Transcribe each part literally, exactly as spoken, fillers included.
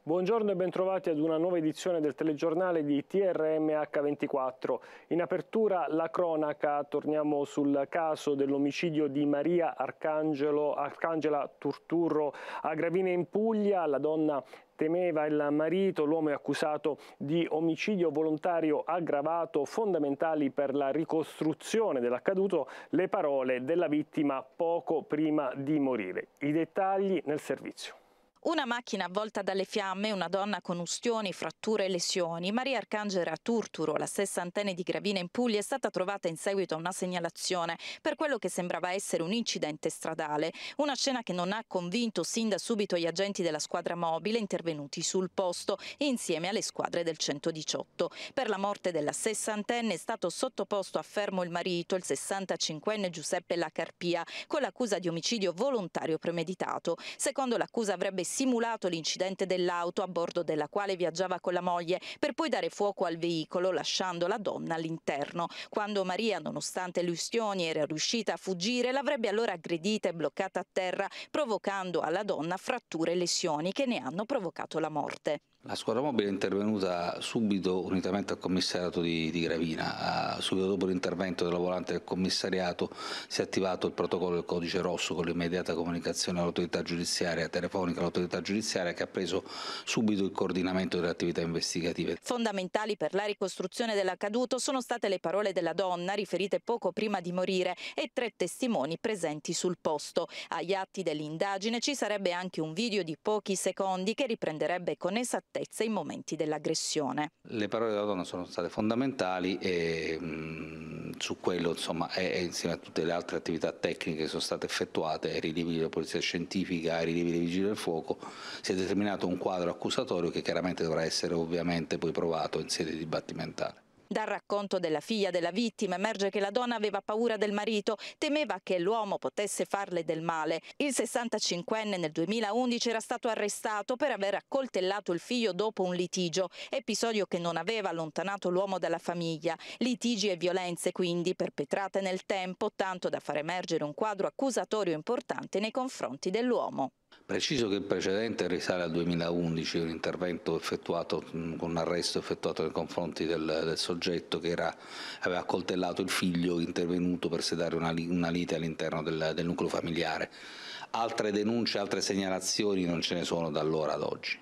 Buongiorno e bentrovati ad una nuova edizione del telegiornale di T R M H ventiquattro. In apertura la cronaca, torniamo sul caso dell'omicidio di Maria Arcangelo, Arcangela Turturro a Gravina in Puglia. La donna temeva il marito, l'uomo è accusato di omicidio volontario aggravato. Fondamentali per la ricostruzione dell'accaduto le parole della vittima poco prima di morire. I dettagli nel servizio. Una macchina avvolta dalle fiamme, una donna con ustioni, fratture e lesioni. Maria Arcangela Turturro, la sessantenne di Gravina in Puglia, è stata trovata in seguito a una segnalazione per quello che sembrava essere un incidente stradale. Una scena che non ha convinto sin da subito gli agenti della squadra mobile intervenuti sul posto insieme alle squadre del centodiciotto. Per la morte della sessantenne è stato sottoposto a fermo il marito, il sessantacinquenne Giuseppe Lacarpia, con l'accusa di omicidio volontario premeditato. Secondo l'accusa avrebbe simulato l'incidente dell'auto a bordo della quale viaggiava con la moglie per poi dare fuoco al veicolo lasciando la donna all'interno. Quando Maria, nonostante le ustioni, era riuscita a fuggire, l'avrebbe allora aggredita e bloccata a terra, provocando alla donna fratture e lesioni che ne hanno provocato la morte. La squadra mobile è intervenuta subito unitamente al commissariato di, di Gravina. Uh, subito dopo l'intervento della volante del commissariato si è attivato il protocollo del codice rosso con l'immediata comunicazione all'autorità giudiziaria, telefonica all'autorità giudiziaria, che ha preso subito il coordinamento delle attività investigative. Fondamentali per la ricostruzione dell'accaduto sono state le parole della donna riferite poco prima di morire e tre testimoni presenti sul posto. Agli atti dell'indagine ci sarebbe anche un video di pochi secondi che riprenderebbe con esattezza i momenti dell'aggressione. Le parole della donna sono state fondamentali e mh, su quello, insomma, è, è insieme a tutte le altre attività tecniche che sono state effettuate, ai rilievi della polizia scientifica, ai rilievi dei vigili del fuoco, si è determinato un quadro accusatorio che chiaramente dovrà essere ovviamente poi provato in sede dibattimentale. Dal racconto della figlia della vittima emerge che la donna aveva paura del marito, temeva che l'uomo potesse farle del male. Il sessantacinquenne nel duemilaundici era stato arrestato per aver accoltellato il figlio dopo un litigio, episodio che non aveva allontanato l'uomo dalla famiglia. Litigi e violenze quindi perpetrate nel tempo, tanto da far emergere un quadro accusatorio importante nei confronti dell'uomo. Preciso che il precedente risale al duemilaundici, un intervento effettuato con un arresto effettuato nei confronti del, del soggetto che era, aveva accoltellato il figlio, intervenuto per sedare una, una lite all'interno del, del nucleo familiare. Altre denunce, altre segnalazioni non ce ne sono da allora ad oggi.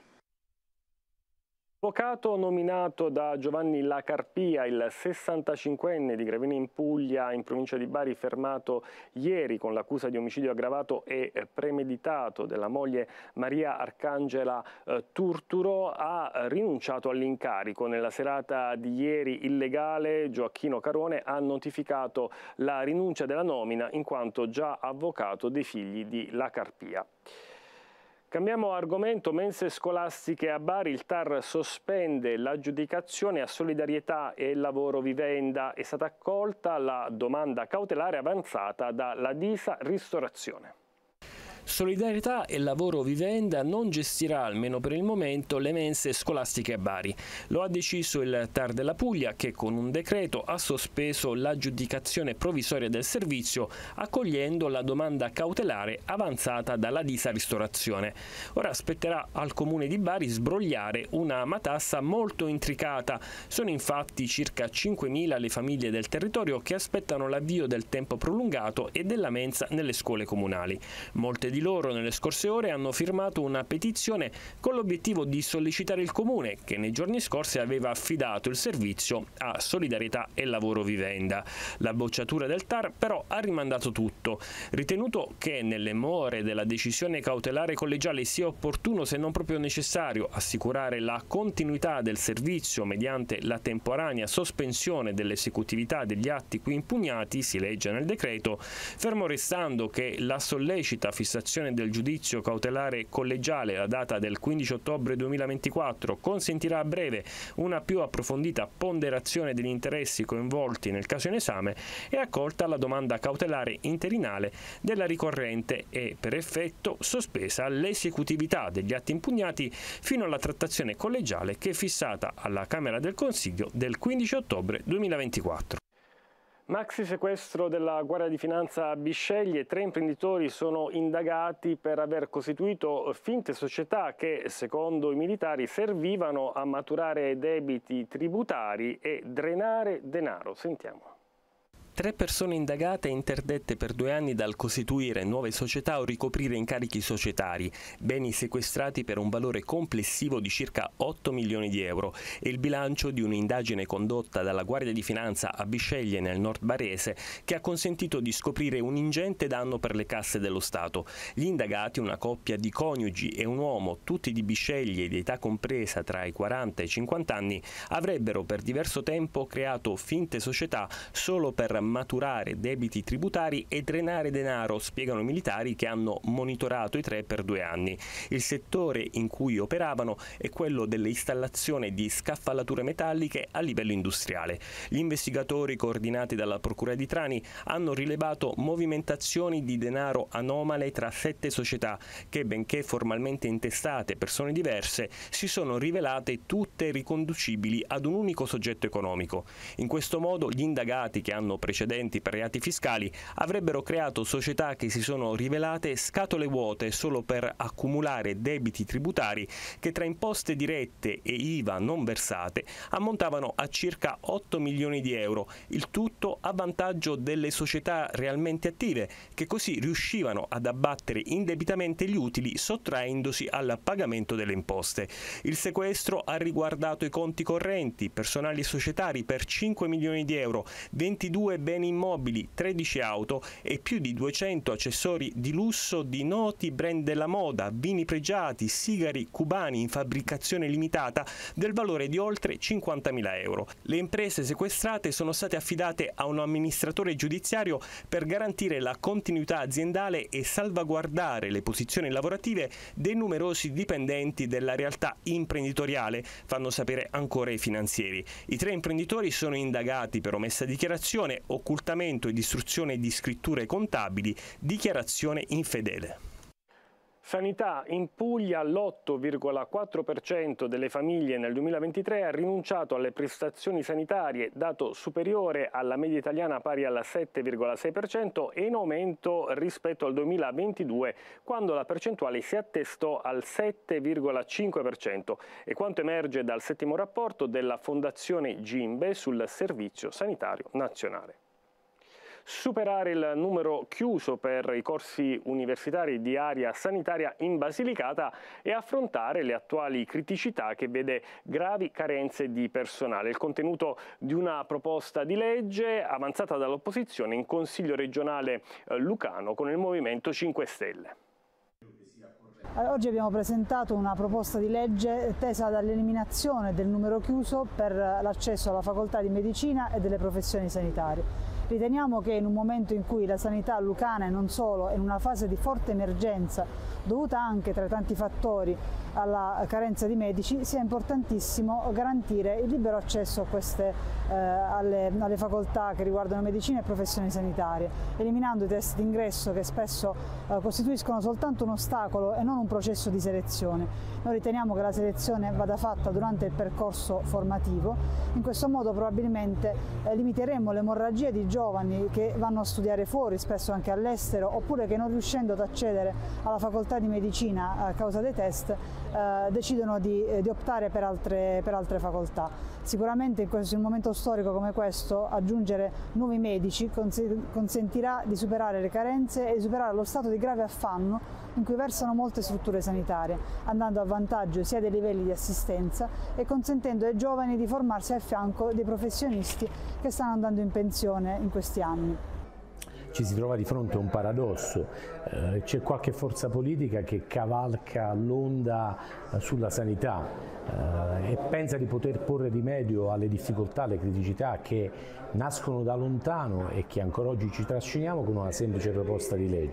L'avvocato nominato da Giovanni Lacarpia, il sessantacinquenne di Gravina in Puglia, in provincia di Bari, fermato ieri con l'accusa di omicidio aggravato e premeditato della moglie Maria Arcangela eh, Turturro, ha rinunciato all'incarico. Nella serata di ieri il legale Gioacchino Carone ha notificato la rinuncia della nomina in quanto già avvocato dei figli di Lacarpia. Cambiamo argomento, mense scolastiche a Bari, il T A R sospende l'aggiudicazione a solidarietà e lavoro vivenda. È stata accolta la domanda cautelare avanzata dalla Disa Ristorazione. Solidarietà e Lavoro Vivenda non gestirà, almeno per il momento, le mense scolastiche a Bari. Lo ha deciso il T A R della Puglia, che con un decreto ha sospeso l'aggiudicazione provvisoria del servizio, accogliendo la domanda cautelare avanzata dalla Disa Ristorazione. Ora spetterà al Comune di Bari sbrogliare una matassa molto intricata. Sono infatti circa cinquemila le famiglie del territorio che aspettano l'avvio del tempo prolungato e della mensa nelle scuole comunali. Molte di loro nelle scorse ore hanno firmato una petizione con l'obiettivo di sollecitare il Comune, che nei giorni scorsi aveva affidato il servizio a Solidarietà e Lavoro Vivenda. La bocciatura del T A R però ha rimandato tutto, ritenuto che nelle more della decisione cautelare collegiale sia opportuno, se non proprio necessario, assicurare la continuità del servizio mediante la temporanea sospensione dell'esecutività degli atti qui impugnati, si legge nel decreto, fermo restando che la sollecita fissazione del giudizio cautelare collegiale, la data del quindici ottobre duemilaventiquattro, consentirà a breve una più approfondita ponderazione degli interessi coinvolti nel caso in esame, e accolta la domanda cautelare interinale della ricorrente e per effetto sospesa l'esecutività degli atti impugnati fino alla trattazione collegiale che è fissata alla Camera del Consiglio del quindici ottobre duemilaventiquattro. Maxi sequestro della Guardia di Finanza a Bisceglie, tre imprenditori sono indagati per aver costituito finte società che, secondo i militari, servivano a maturare debiti tributari e drenare denaro. Sentiamo. Tre persone indagate e interdette per due anni dal costituire nuove società o ricoprire incarichi societari, beni sequestrati per un valore complessivo di circa otto milioni di euro e il bilancio di un'indagine condotta dalla Guardia di Finanza a Bisceglie nel nord barese che ha consentito di scoprire un ingente danno per le casse dello Stato. Gli indagati, una coppia di coniugi e un uomo, tutti di Bisceglie di età compresa tra i quaranta e i cinquanta anni, avrebbero per diverso tempo creato finte società solo per maturare debiti tributari e drenare denaro, spiegano i militari che hanno monitorato i tre per due anni. Il settore in cui operavano è quello dell'installazione di scaffalature metalliche a livello industriale. Gli investigatori, coordinati dalla Procura di Trani, hanno rilevato movimentazioni di denaro anomale tra sette società che, benché formalmente intestate a persone diverse, si sono rivelate tutte riconducibili ad un unico soggetto economico. In questo modo gli indagati, che hanno precedenti per reati fiscali, avrebbero creato società che si sono rivelate scatole vuote solo per accumulare debiti tributari che, tra imposte dirette e I V A non versate, ammontavano a circa otto milioni di euro, il tutto a vantaggio delle società realmente attive, che così riuscivano ad abbattere indebitamente gli utili sottraendosi al pagamento delle imposte. Il sequestro ha riguardato i conti correnti, personali e societari per cinque milioni di euro, ventidue beni immobili, tredici auto e più di duecento accessori di lusso di noti brand della moda, vini pregiati, sigari cubani in fabbricazione limitata del valore di oltre cinquantamila euro. Le imprese sequestrate sono state affidate a un amministratore giudiziario per garantire la continuità aziendale e salvaguardare le posizioni lavorative dei numerosi dipendenti della realtà imprenditoriale, fanno sapere ancora i finanzieri. I tre imprenditori sono indagati per omessa dichiarazione, occultamento e distruzione di scritture contabili, dichiarazione infedele. Sanità: in Puglia l'otto virgola quattro per cento delle famiglie nel duemilaventitré ha rinunciato alle prestazioni sanitarie, dato superiore alla media italiana pari al sette virgola sei per cento e in aumento rispetto al duemilaventidue, quando la percentuale si attestò al sette virgola cinque per cento, e quanto emerge dal settimo rapporto della Fondazione Gimbe sul Servizio Sanitario Nazionale. Superare il numero chiuso per i corsi universitari di area sanitaria in Basilicata e affrontare le attuali criticità che vede gravi carenze di personale. Il contenuto di una proposta di legge avanzata dall'opposizione in Consiglio regionale lucano con il Movimento cinque Stelle. Oggi abbiamo presentato una proposta di legge tesa all'eliminazione del numero chiuso per l'accesso alla facoltà di medicina e delle professioni sanitarie. Riteniamo che in un momento in cui la sanità lucana e non solo è in una fase di forte emergenza, dovuta anche tra i tanti fattori alla carenza di medici, sia importantissimo garantire il libero accesso a queste, eh, alle, alle facoltà che riguardano medicina e professioni sanitarie, eliminando i test d'ingresso che spesso eh, costituiscono soltanto un ostacolo e non un processo di selezione. Noi riteniamo che la selezione vada fatta durante il percorso formativo, in questo modo probabilmente eh, limiteremo l'emorragia di giovani che vanno a studiare fuori, spesso anche all'estero, oppure che non riuscendo ad accedere alla facoltà di medicina a causa dei test eh, decidono di, eh, di optare per altre, per altre facoltà. Sicuramente in, questo, in un momento storico come questo aggiungere nuovi medici consentirà di superare le carenze e di superare lo stato di grave affanno in cui versano molte strutture sanitarie, andando a vantaggio sia dei livelli di assistenza e consentendo ai giovani di formarsi al fianco dei professionisti che stanno andando in pensione in questi anni. Ci si trova di fronte a un paradosso, eh, c'è qualche forza politica che cavalca l'onda sulla sanità eh, e pensa di poter porre rimedio alle difficoltà, alle criticità che nascono da lontano e che ancora oggi ci trasciniamo con una semplice proposta di legge.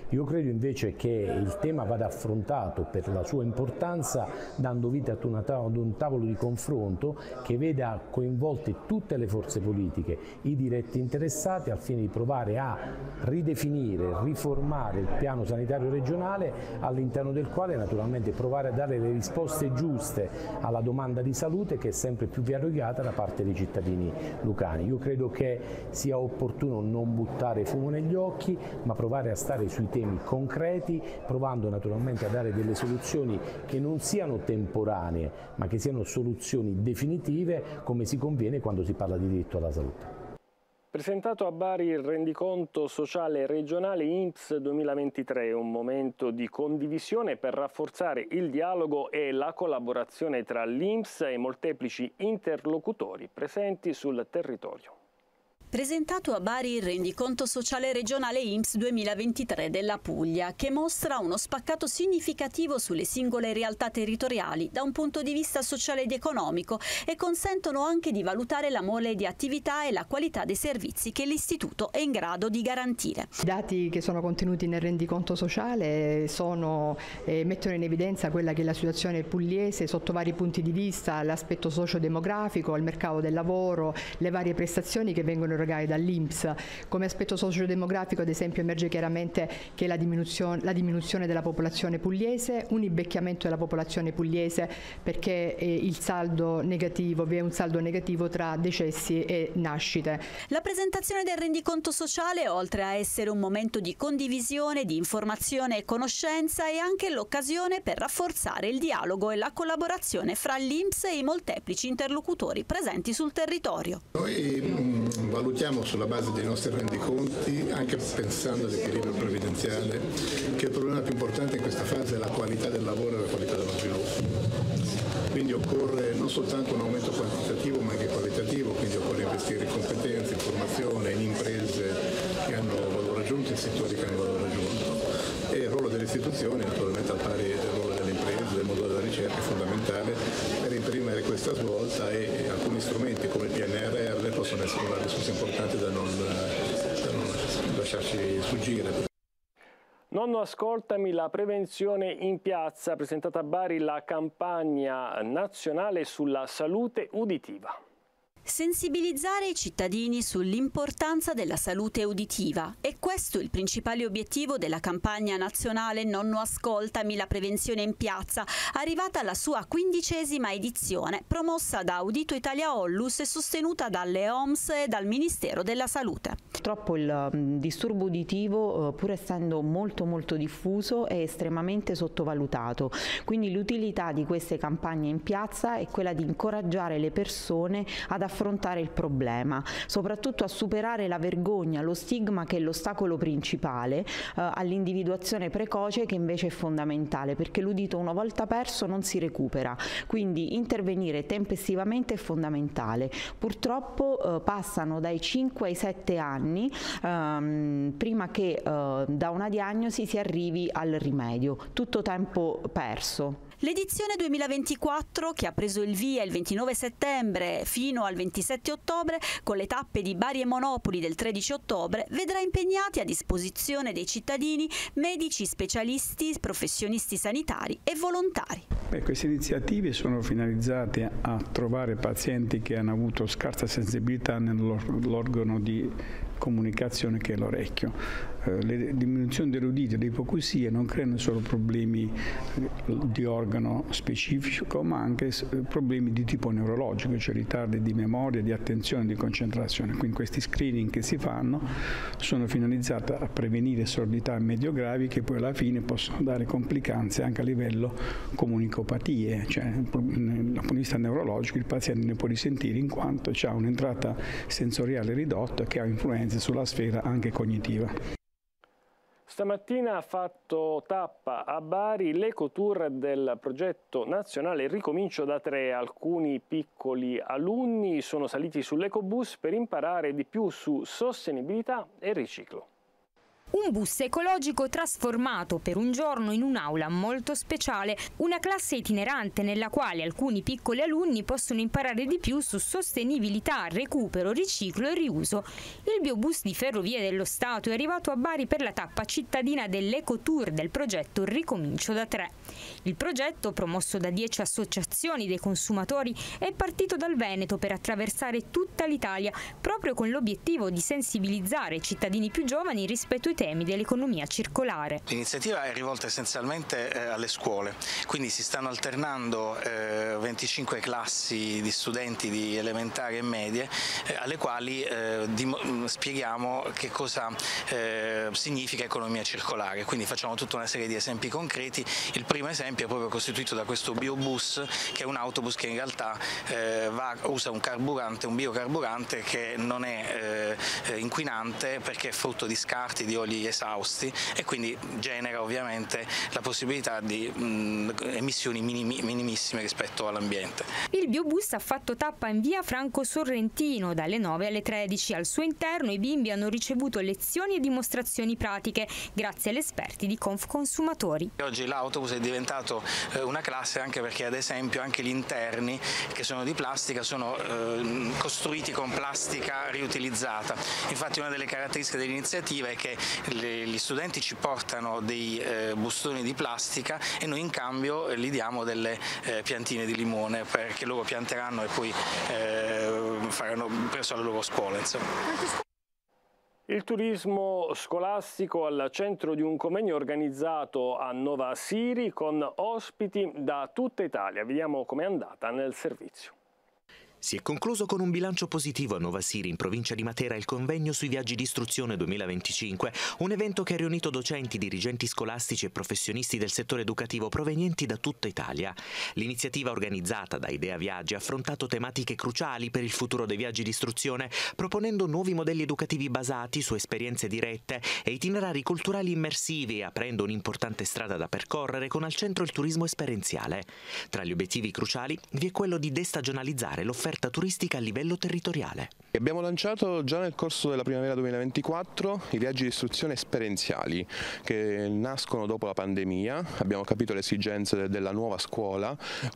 Io credo invece che il tema vada affrontato per la sua importanza dando vita ad un tavolo di confronto che veda coinvolte tutte le forze politiche, i diretti interessati al fine di provare a ridefinire, riformare il piano sanitario regionale all'interno del quale naturalmente provare a dare le risposte giuste alla domanda di salute che è sempre più variegata da parte dei cittadini lucani. Io credo che sia opportuno non buttare fumo negli occhi, ma provare a stare sui temi concreti, provando naturalmente a dare delle soluzioni che non siano temporanee, ma che siano soluzioni definitive, come si conviene quando si parla di diritto alla salute. Presentato a Bari il rendiconto sociale regionale I N P S duemilaventitré, un momento di condivisione per rafforzare il dialogo e la collaborazione tra l'I N P S e i molteplici interlocutori presenti sul territorio. Presentato a Bari il rendiconto sociale regionale I N P S duemilaventitré della Puglia, che mostra uno spaccato significativo sulle singole realtà territoriali da un punto di vista sociale ed economico e consentono anche di valutare la mole di attività e la qualità dei servizi che l'Istituto è in grado di garantire. I dati che sono contenuti nel rendiconto sociale sono, eh, mettono in evidenza quella che è la situazione pugliese sotto vari punti di vista, l'aspetto socio-demografico, il mercato del lavoro, le varie prestazioni che vengono erogate dall'I N P S. Come aspetto socio-demografico, ad esempio, emerge chiaramente che la diminuzione, la diminuzione della popolazione pugliese, un invecchiamento della popolazione pugliese perché eh, il saldo negativo, vi è un saldo negativo tra decessi e nascite. La presentazione del rendiconto sociale, oltre a essere un momento di condivisione, di informazione e conoscenza, è anche l'occasione per rafforzare il dialogo e la collaborazione fra l'I N P S e i molteplici interlocutori presenti sul territorio. Noi mh, valutiamo sulla base dei nostri rendiconti, anche pensando all'equilibrio previdenziale, che il problema più importante in questa fase è la qualità del lavoro e la qualità dello sviluppo. Quindi occorre non soltanto un aumento quantitativo ma anche qualitativo, quindi occorre investire in competenze, in formazione, in imprese che hanno valore aggiunto, in settori che hanno valore aggiunto. E il ruolo delle istituzioni, naturalmente al pari del ruolo delle imprese, del mondo della ricerca, è fondamentale per imprimere questa svolta, e alcuni strumenti come il P N R R possono essere una risorsa importante da non, da non lasciarci sfuggire. Nonno ascoltami, la prevenzione in piazza, presentata a Bari la campagna nazionale sulla salute uditiva. Sensibilizzare i cittadini sull'importanza della salute uditiva. È questo il principale obiettivo della campagna nazionale Nonno ascoltami, la prevenzione in piazza, arrivata alla sua quindicesima edizione, promossa da Udito Italia Ollus e sostenuta dalle O M S e dal Ministero della Salute. Purtroppo il disturbo uditivo, pur essendo molto molto diffuso, è estremamente sottovalutato, quindi l'utilità di queste campagne in piazza è quella di incoraggiare le persone ad affrontare il problema, soprattutto a superare la vergogna, lo stigma che è l'ostacolo principale eh, all'individuazione precoce, che invece è fondamentale, perché l'udito una volta perso non si recupera, quindi intervenire tempestivamente è fondamentale. Purtroppo eh, passano dai cinque ai sette anni ehm, prima che eh, da una diagnosi si arrivi al rimedio, tutto tempo perso. L'edizione duemilaventiquattro, che ha preso il via il ventinove settembre fino al ventisette ottobre, con le tappe di Bari e Monopoli del tredici ottobre, vedrà impegnati a disposizione dei cittadini medici, specialisti, professionisti sanitari e volontari. Beh, queste iniziative sono finalizzate a trovare pazienti che hanno avuto scarsa sensibilità nell'organo di comunicazione che è l'orecchio. Le diminuzioni dell'udito e dell'ipoacusia non creano solo problemi di organo specifico, ma anche problemi di tipo neurologico, cioè ritardi di memoria, di attenzione, di concentrazione. Quindi questi screening che si fanno sono finalizzati a prevenire sordità medio-gravi, che poi alla fine possono dare complicanze anche a livello comunicopatie, cioè dal punto di vista neurologico il paziente ne può risentire in quanto ha un'entrata sensoriale ridotta che ha influenze sulla sfera anche cognitiva. Stamattina ha fatto tappa a Bari l'ecotour del progetto nazionale Ricomincio da tre. Alcuni piccoli alunni sono saliti sull'ecobus per imparare di più su sostenibilità e riciclo. Un bus ecologico trasformato per un giorno in un'aula molto speciale, una classe itinerante nella quale alcuni piccoli alunni possono imparare di più su sostenibilità, recupero, riciclo e riuso. Il biobus di Ferrovie dello Stato è arrivato a Bari per la tappa cittadina dell'Ecotour del progetto Ricomincio da tre. Il progetto, promosso da dieci associazioni dei consumatori, è partito dal Veneto per attraversare tutta l'Italia, proprio con l'obiettivo di sensibilizzare i cittadini più giovani rispetto ai temi dell'economia circolare. L'iniziativa è rivolta essenzialmente eh, alle scuole, quindi si stanno alternando eh, venticinque classi di studenti di elementari e medie eh, alle quali eh, spieghiamo che cosa eh, significa economia circolare, quindi facciamo tutta una serie di esempi concreti. Il primo esempio è proprio costituito da questo biobus, che è un autobus che in realtà eh, va, usa un carburante, un biocarburante che non è eh, inquinante perché è frutto di scarti di oli esausti e quindi genera ovviamente la possibilità di mh, emissioni minimi, minimissime rispetto all'ambiente. Il biobus ha fatto tappa in via Franco Sorrentino dalle nove alle tredici. Al suo interno i bimbi hanno ricevuto lezioni e dimostrazioni pratiche grazie agli esperti di Confconsumatori. Oggi l'autobus è diventato eh, una classe anche perché ad esempio anche gli interni, che sono di plastica, sono eh, costruiti con plastica riutilizzata. Infatti una delle caratteristiche dell'iniziativa è che gli studenti ci portano dei eh, bustoni di plastica e noi in cambio eh, gli diamo delle eh, piantine di limone perché loro pianteranno e poi eh, faranno presso la loro scuola. Insomma. Il turismo scolastico al centro di un convegno organizzato a Nova Siri con ospiti da tutta Italia. Vediamo com'è andata nel servizio. Si è concluso con un bilancio positivo a Nova Siri, in provincia di Matera, il convegno sui viaggi di istruzione duemilaventicinque, un evento che ha riunito docenti, dirigenti scolastici e professionisti del settore educativo provenienti da tutta Italia. L'iniziativa organizzata da Idea Viaggi ha affrontato tematiche cruciali per il futuro dei viaggi di istruzione, proponendo nuovi modelli educativi basati su esperienze dirette e itinerari culturali immersivi, aprendo un'importante strada da percorrere con al centro il turismo esperienziale. Tra gli obiettivi cruciali vi è quello di destagionalizzare l'offerta turistica a livello territoriale. Abbiamo lanciato già nel corso della primavera duemilaventiquattro i viaggi di istruzione esperienziali che nascono dopo la pandemia. Abbiamo capito le esigenze della nuova scuola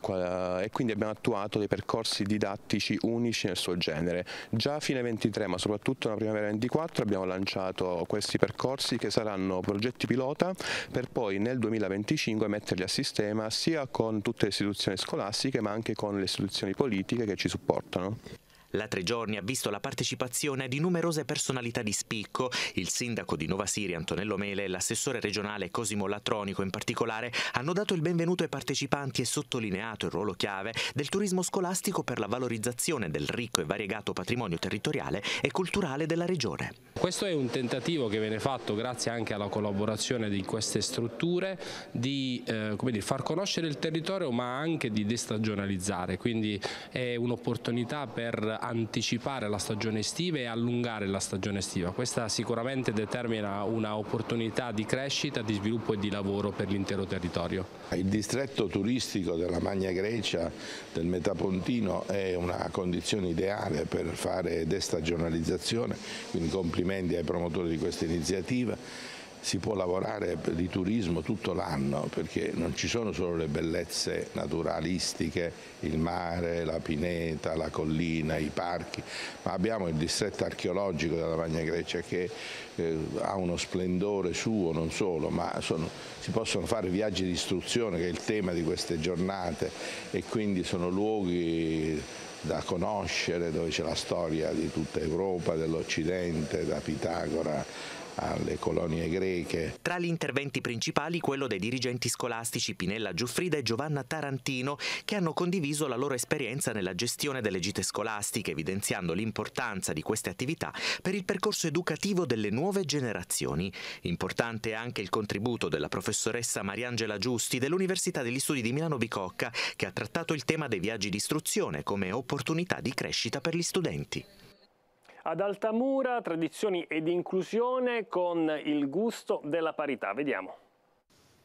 e quindi abbiamo attuato dei percorsi didattici unici nel suo genere. Già a fine ventitré, ma soprattutto nella primavera ventiquattro, abbiamo lanciato questi percorsi che saranno progetti pilota per poi nel duemilaventicinque metterli a sistema sia con tutte le istituzioni scolastiche ma anche con le istituzioni politiche che ci supportano. La tre giorni ha visto la partecipazione di numerose personalità di spicco. Il sindaco di Nova Siri, Antonello Mele, e l'assessore regionale Cosimo Latronico in particolare hanno dato il benvenuto ai partecipanti e sottolineato il ruolo chiave del turismo scolastico per la valorizzazione del ricco e variegato patrimonio territoriale e culturale della regione. Questo è un tentativo che viene fatto grazie anche alla collaborazione di queste strutture di eh, come dire, far conoscere il territorio ma anche di destagionalizzare, quindi è un'opportunità per anticipare la stagione estiva e allungare la stagione estiva. Questa sicuramente determina una opportunità di crescita, di sviluppo e di lavoro per l'intero territorio. Il distretto turistico della Magna Grecia, del Metapontino, è una condizione ideale per fare destagionalizzazione, quindi complimenti ai promotori di questa iniziativa. Si può lavorare di turismo tutto l'anno perché non ci sono solo le bellezze naturalistiche, il mare, la pineta, la collina, i parchi, ma abbiamo il distretto archeologico della Magna Grecia che eh, ha uno splendore suo, non solo, ma sono, si possono fare viaggi di istruzione che è il tema di queste giornate e quindi sono luoghi da conoscere dove c'è la storia di tutta Europa, dell'Occidente, da Pitagora alle colonie greche. Tra gli interventi principali quello dei dirigenti scolastici Pinella Giuffrida e Giovanna Tarantino, che hanno condiviso la loro esperienza nella gestione delle gite scolastiche, evidenziando l'importanza di queste attività per il percorso educativo delle nuove generazioni. Importante è anche il contributo della professoressa Mariangela Giusti dell'Università degli Studi di Milano Bicocca, che ha trattato il tema dei viaggi di istruzione come opportunità di crescita per gli studenti. Ad Altamura, tradizioni ed inclusione con il gusto della parità. Vediamo.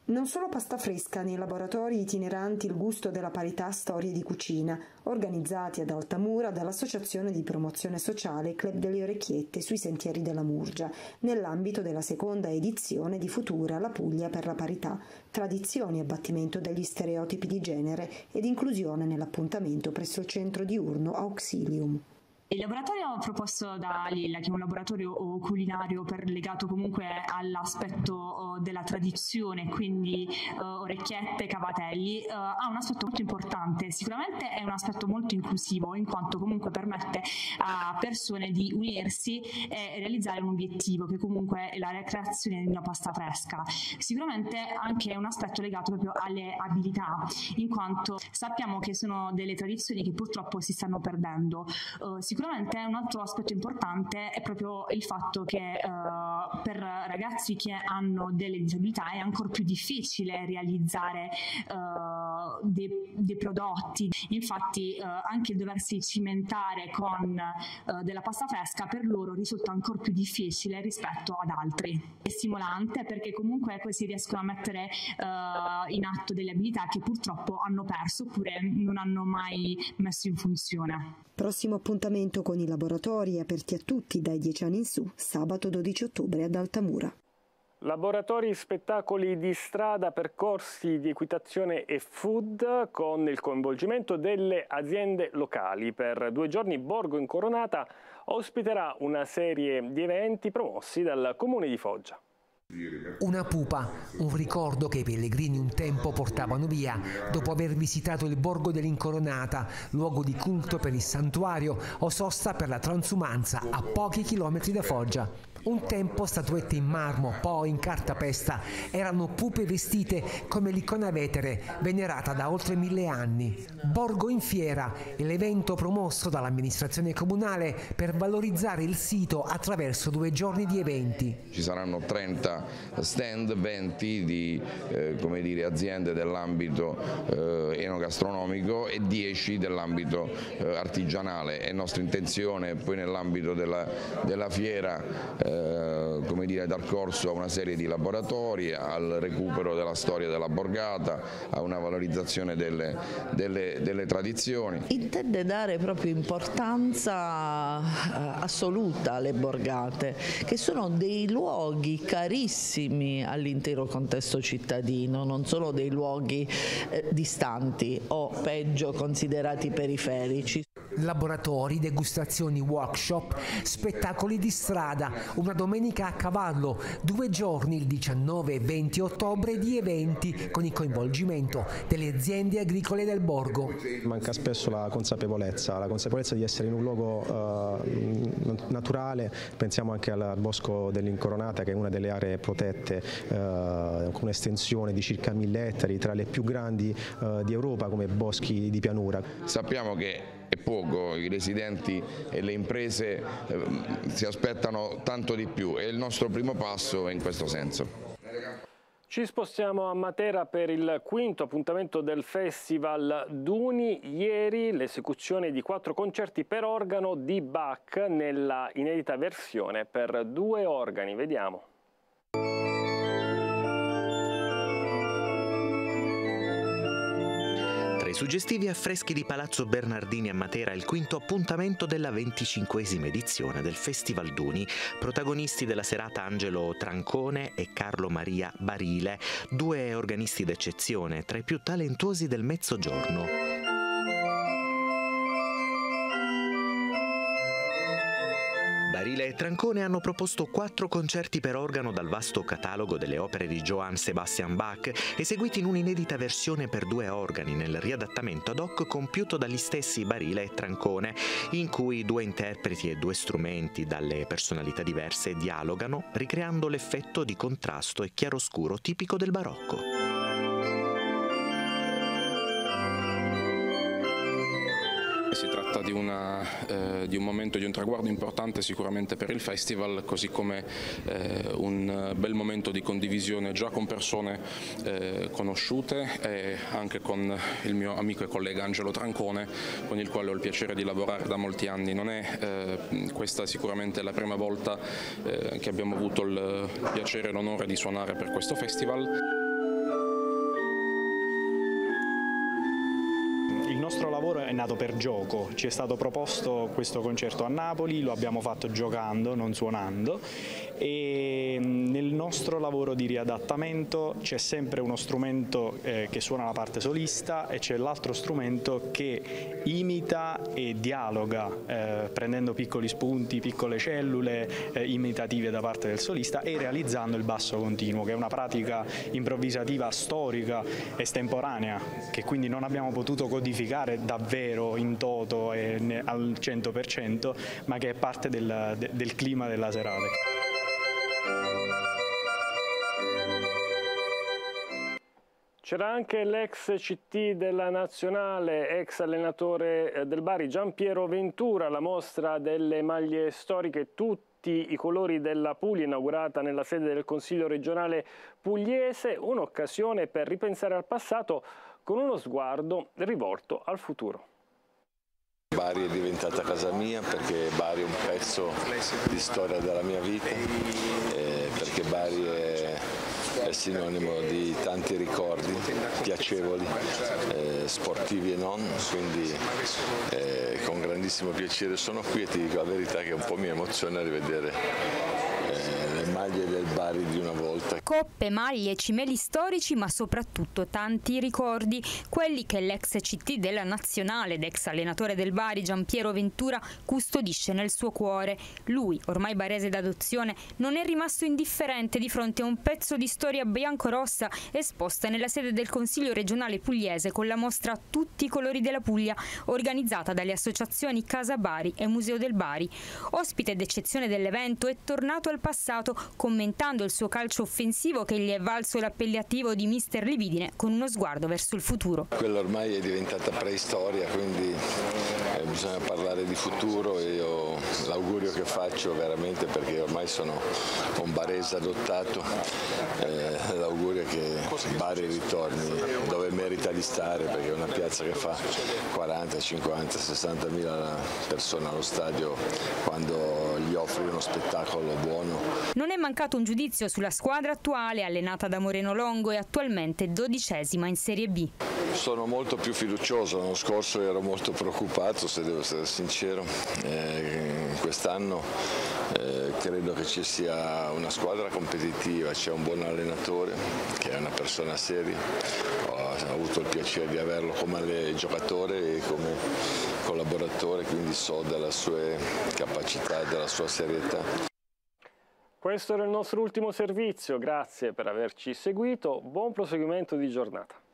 Non solo pasta fresca, nei laboratori itineranti Il gusto della parità storie di cucina, organizzati ad Altamura dall'Associazione di promozione sociale Club delle Orecchiette sui sentieri della Murgia, nell'ambito della seconda edizione di Futura la Puglia per la parità, tradizioni e abbattimento degli stereotipi di genere ed inclusione nell'appuntamento presso il centro diurno Auxilium. Il laboratorio proposto da Lilla, che è un laboratorio culinario per, legato comunque all'aspetto della tradizione, quindi uh, orecchiette, cavatelli, uh, ha un aspetto molto importante. Sicuramente è un aspetto molto inclusivo, in quanto comunque permette a persone di unirsi e realizzare un obiettivo, che comunque è la creazione di una pasta fresca. Sicuramente anche un aspetto legato proprio alle abilità, in quanto sappiamo che sono delle tradizioni che purtroppo si stanno perdendo. Uh, Sicuramente un altro aspetto importante è proprio il fatto che uh, per ragazzi che hanno delle disabilità è ancora più difficile realizzare uh, dei, dei prodotti. Infatti uh, anche il doversi cimentare con uh, della pasta fresca per loro risulta ancora più difficile rispetto ad altri. È stimolante perché comunque così riescono a mettere uh, in atto delle abilità che purtroppo hanno perso oppure non hanno mai messo in funzione. Prossimo appuntamento con i laboratori aperti a tutti dai dieci anni in su, sabato dodici ottobre ad Altamura. Laboratori, spettacoli di strada, percorsi di equitazione e food con il coinvolgimento delle aziende locali. Per due giorni Borgo Incoronata ospiterà una serie di eventi promossi dal Comune di Foggia. Una pupa, un ricordo che i pellegrini un tempo portavano via dopo aver visitato il Borgo dell'Incoronata, luogo di culto per il santuario o sosta per la transumanza a pochi chilometri da Foggia. Un tempo statuette in marmo, poi in cartapesta, erano pupe vestite come l'icona vetere, venerata da oltre mille anni. Borgo in Fiera è l'evento promosso dall'amministrazione comunale per valorizzare il sito attraverso due giorni di eventi. Ci saranno trenta stand, venti di eh, come dire, aziende dell'ambito eh, enogastronomico e dieci dell'ambito eh, artigianale. È nostra intenzione poi nell'ambito della, della fiera eh, come dire, dar corso a una serie di laboratori, al recupero della storia della borgata, a una valorizzazione delle, delle, delle tradizioni. Intende dare proprio importanza assoluta alle borgate, che sono dei luoghi carissimi all'intero contesto cittadino, non sono dei luoghi eh, distanti o peggio considerati periferici. Laboratori, degustazioni, workshop, spettacoli di strada, una domenica a cavallo, due giorni il diciannove e venti ottobre di eventi con il coinvolgimento delle aziende agricole del Borgo. Manca spesso la consapevolezza, la consapevolezza di essere in un luogo uh, naturale, pensiamo anche al Bosco dell'Incoronata che è una delle aree protette uh, con un'estensione di circa mille ettari, tra le più grandi uh, di Europa come boschi di pianura. Sappiamo che è poco, i residenti e le imprese eh, si aspettano tanto di più e il nostro primo passo è in questo senso. Ci spostiamo a Matera per il quinto appuntamento del Festival Duni. Ieri l'esecuzione di quattro concerti per organo di Bach nella inedita versione per due organi. Vediamo. Tra i suggestivi affreschi di Palazzo Bernardini a Matera il quinto appuntamento della venticinquesima edizione del Festival Duni. Protagonisti della serata Angelo Trancone e Carlo Maria Barile, due organisti d'eccezione tra i più talentuosi del Mezzogiorno. Barile e Trancone hanno proposto quattro concerti per organo dal vasto catalogo delle opere di Johann Sebastian Bach, eseguiti in un'inedita versione per due organi nel riadattamento ad hoc compiuto dagli stessi Barile e Trancone, in cui due interpreti e due strumenti dalle personalità diverse dialogano, ricreando l'effetto di contrasto e chiaroscuro tipico del barocco. Si tratta di, una, eh, di un momento, di un traguardo importante sicuramente per il festival, così come eh, un bel momento di condivisione già con persone eh, conosciute e anche con il mio amico e collega Angelo Trancone, con il quale ho il piacere di lavorare da molti anni. Non è eh, questa sicuramente la prima volta eh, che abbiamo avuto il piacere e l'onore di suonare per questo festival. è nato per gioco. Ci è stato proposto questo concerto a Napoli, lo abbiamo fatto giocando, non suonando, e nel nostro lavoro di riadattamento c'è sempre uno strumento eh, che suona la parte solista e c'è l'altro strumento che imita e dialoga eh, prendendo piccoli spunti, piccole cellule eh, imitative da parte del solista e realizzando il basso continuo, che è una pratica improvvisativa storica estemporanea che quindi non abbiamo potuto codificare davvero in toto e al cento per cento, ma che è parte del, del clima della serata. C'era anche l'ex C T della Nazionale, ex allenatore del Bari, Giampiero Ventura, la mostra delle maglie storiche, tutti i colori della Puglia, inaugurata nella sede del Consiglio regionale pugliese, un'occasione per ripensare al passato con uno sguardo rivolto al futuro. Bari è diventata casa mia perché Bari è un pezzo di storia della mia vita, eh, perché Bari è, è sinonimo di tanti ricordi piacevoli, eh, sportivi e non, quindi eh, con grandissimo piacere sono qui e ti dico la verità che un po' mi emoziona rivedere eh, le maglie del Bari di una volta. Coppe, maglie, cimeli storici, ma soprattutto tanti ricordi, quelli che l'ex C T della Nazionale ed ex allenatore del Bari, Giampiero Ventura, custodisce nel suo cuore. Lui, ormai barese d'adozione, non è rimasto indifferente di fronte a un pezzo di storia biancorossa esposta nella sede del Consiglio regionale pugliese con la mostra Tutti i colori della Puglia, organizzata dalle associazioni Casa Bari e Museo del Bari. Ospite d'eccezione dell'evento, è tornato al passato commentando il suo calcio offensivo che gli è valso l'appellativo di mister Lividine, con uno sguardo verso il futuro. Quella ormai è diventata preistoria, quindi eh, bisogna parlare di futuro e io l'augurio che faccio veramente, perché ormai sono un barese adottato, eh, l'augurio è che Bari ritorni dove merita di stare, perché è una piazza che fa quaranta, cinquanta, sessanta mila persone allo stadio quando gli offri uno spettacolo buono. Non è mancato un giudizio sulla squadra attuale, allenata da Moreno Longo e attualmente dodicesima in Serie B. Sono molto più fiducioso, l'anno scorso ero molto preoccupato, se devo essere sincero. Eh, quest'anno eh, credo che ci sia una squadra competitiva, c'è un buon allenatore che è una persona seria, ho avuto il piacere di averlo come giocatore e come collaboratore, quindi so delle sue capacità e della sua serietà. Questo era il nostro ultimo servizio, grazie per averci seguito, buon proseguimento di giornata.